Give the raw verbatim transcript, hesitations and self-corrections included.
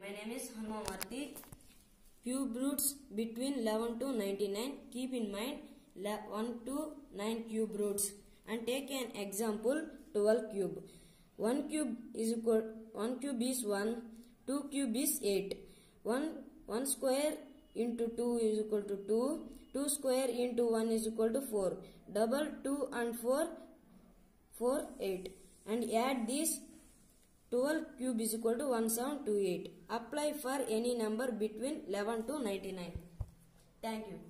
My name is Hanumamarthi. Cube roots between eleven to ninety-nine. Keep in mind one to nine cube roots and take an example twelve cube. one cube is equal one cube is one, two cube is eight. one one square into two is equal to two, two square into one is equal to four. Double two and four, four, eight. And add this twelve cube is equal to one seven two eight. Apply for any number between eleven to ninety-nine. Thank you.